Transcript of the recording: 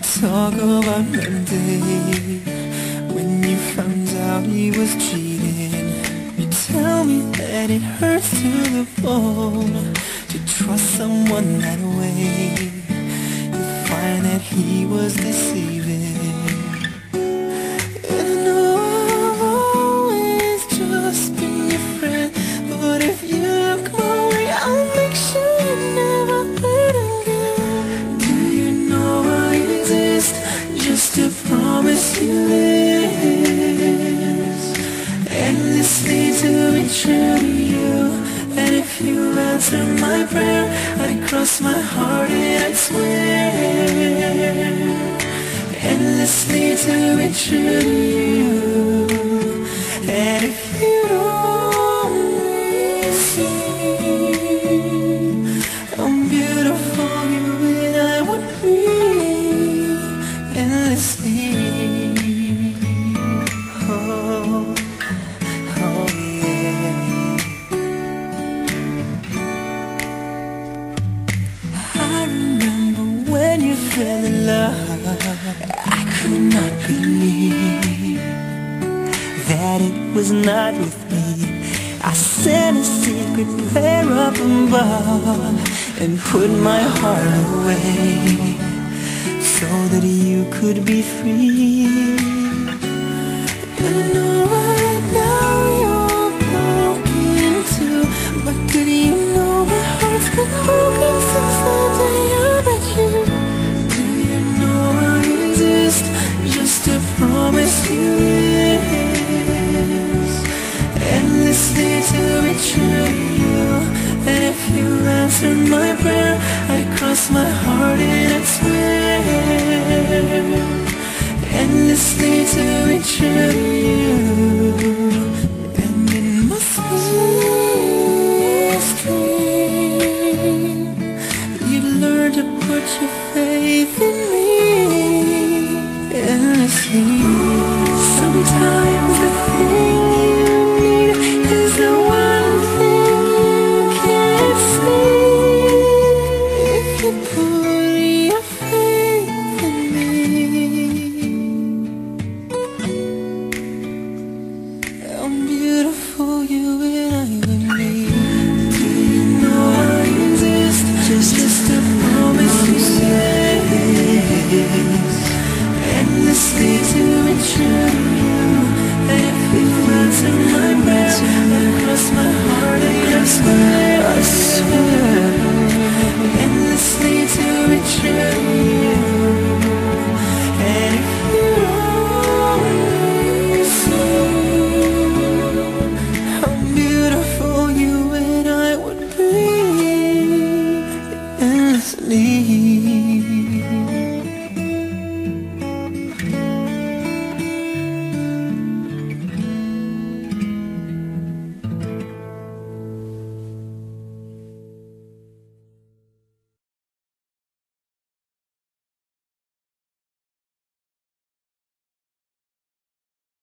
Talk about Monday when you found out he was cheating. You tell me that it hurts to the bone to trust someone that way. You find that he was deceiving. And I know I've always just been your friend, but if you look my way, I'll make sure you never hurt again. Do you know I exist just to promise you this, endlessly to be true to you? And if you answer my prayer, I'd cross my heart and I'd swear, endlessly to be true to you. And if you'd only see how beautiful you and I would be, endlessly. Oh, oh yeah. I remember when you fell in love. I could not believe that it was not with me. I sent a secret prayer up above and put my heart away so that you could be free. And I know right now you're broken too, but did you know my heart's been broken since the day I met you? Do you know I exist just to promise you this, endlessly to be true to you? And if you answer my prayer, I'd cross my heart and I'd swear, endlessly to be true to you.